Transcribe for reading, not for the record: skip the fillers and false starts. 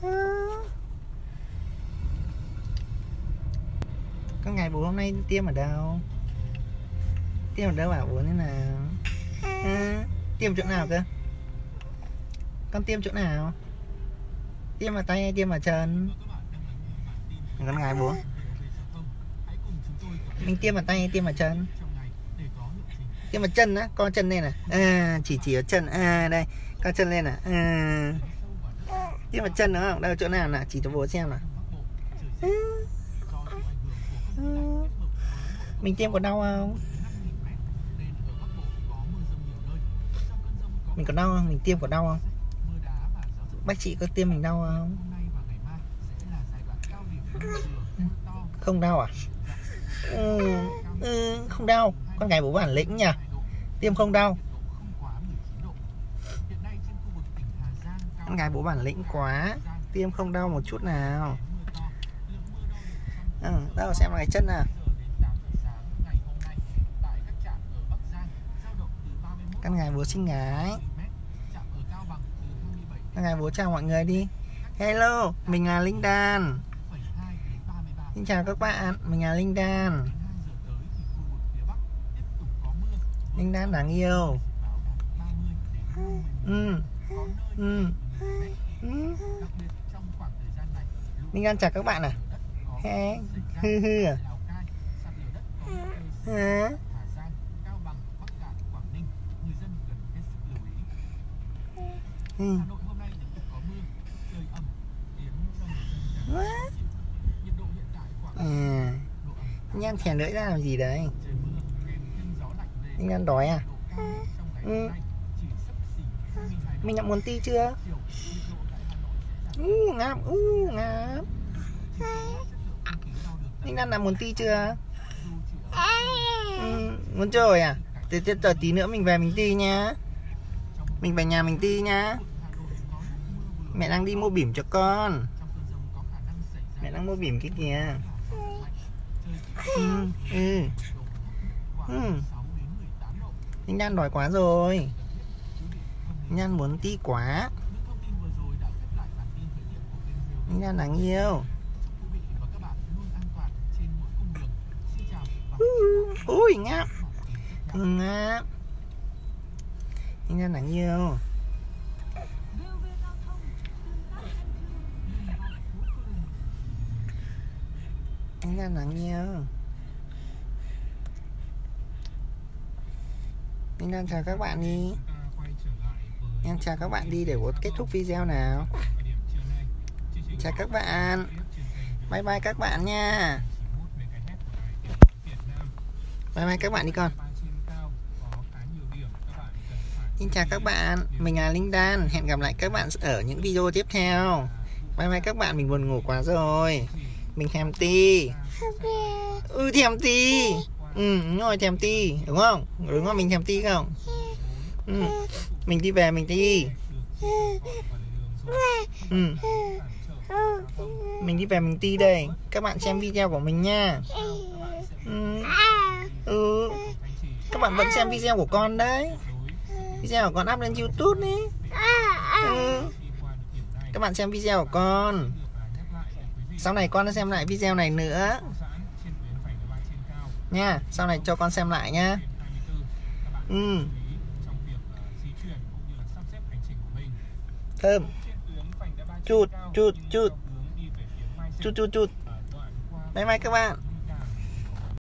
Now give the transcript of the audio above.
Con ngày bố hôm nay tiêm ở đâu? Tiêm ở đâu bảo bố thế nào? Tiêm chỗ nào cơ? Con tiêm chỗ nào? Tiêm vào tay hay tiêm vào chân? Con gái bố. Mình tiêm vào tay hay tiêm vào chân? Tiêm vào chân á, co chân lên nè. Chỉ ở chân. Đây, co chân lên nè. Tiêm vào chân đúng không? Đâu chỗ nào nè, chỉ cho bố xem nào. Mình tiêm có đau không? Mình có đau không? Mình tiêm có đau không? Bác chị có tiêm mình đau không? Không đau à? Không đau. Con gái bố bản lĩnh nhỉ? Tiêm không đau. Con gái bố bản lĩnh quá. Tiêm không đau một chút nào. Đâu xem lại chân nào. Con gái bố xinh gái. Con gái bố chào mọi người đi. Hello, mình là Linh Đan. Xin chào các bạn, mình là Linh Đan. Linh Đan đáng yêu. Linh Đan chào các bạn à? Linh Đan thè lưỡi ra làm gì đấy? Linh Đan đói à? Mình đã muốn ti chưa? Ngáp, ngáp. Linh Đan đã muốn ti chưa? Muốn chơi à? Thế tí nữa mình về mình ti nha. Mình về nhà mình ti nha. Mẹ đang đi mua bỉm cho con. Mẹ đang mua bỉm cái kìa. Linh Đan đói quá rồi. Linh Đan muốn ti quá. Linh Đan đáng yêu. Ui ngáp. Ngáp. Linh Đan đáng yêu. Linh Đan đáng yêu. Linh Đan chào các bạn đi. Em chào các bạn đi để có kết thúc video nào. Chào các bạn. Bye bye các bạn nha. Bye bye các bạn đi con. Xin chào các bạn, mình là Linh Đan. Hẹn gặp lại các bạn ở những video tiếp theo. Bye bye các bạn, mình buồn ngủ quá rồi. Mình thèm ti. Thèm ti. Đúng rồi, thèm ti, đúng không? Đúng không, mình thèm ti không? Mình đi về mình ti. Mình đi về mình ti đây. Các bạn xem video của mình nha. Các bạn vẫn xem video của con đấy. Video của con up lên YouTube đấy. Các bạn xem video của con. Sau này con sẽ xem lại video này nữa nha. Sau này cho con xem lại nha. Thơm. Chút. Bye bye các bạn.